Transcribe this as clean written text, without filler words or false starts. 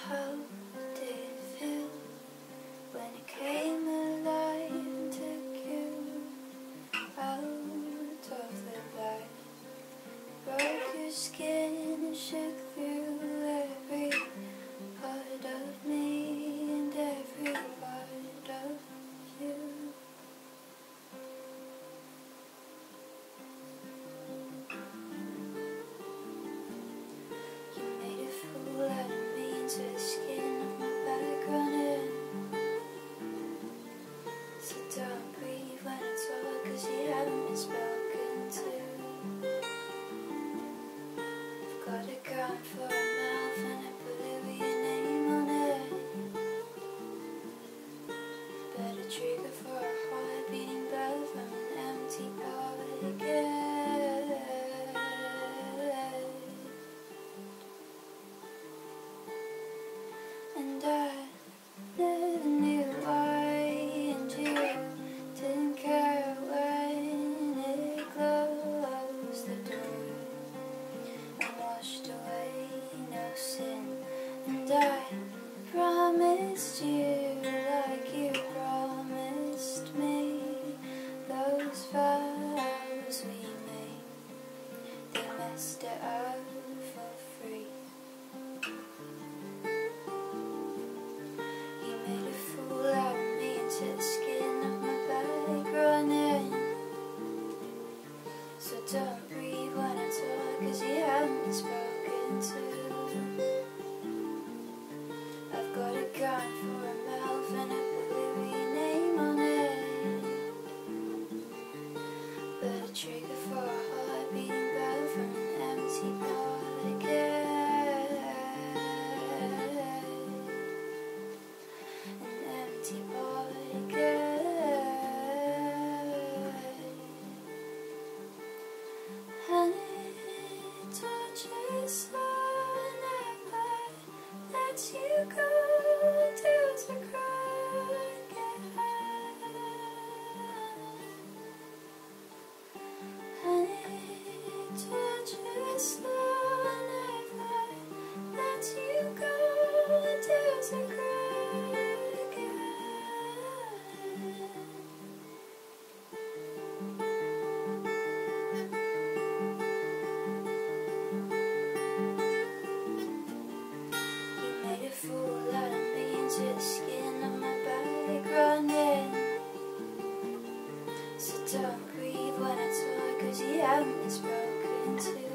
How did it feel when it came alive and took you out of the light? Broke your skin and shook through every part of me and every part of you. You made a fool out of me into the skin of my back running. So don't breathe when I talk, 'cause you haven't been spoken to. I've got a gun for a mouth and a bullet with your name on it. Better trigger for a heart beating blood from an empty pocket. And I never knew why, and you didn't care when it closed the door and washed away no sin. And I promised you, like you promised me, those vows we made, they messed it up for free. You made a fool out of me into the skin of my back running. So don't breathe when I talk, 'cause you haven't been spoken to. I've got a gun for a mouth and a bullet with your name on it. But a trigger for a heart beating blood from an empty pocket. An empty pocket. And it touches on never lets you go till the crack again. And it touches on never lets you go till the crack again. You made a fool out of me into the skin of my back running. So don't breathe when I talk, 'cause you haven't been spoken to.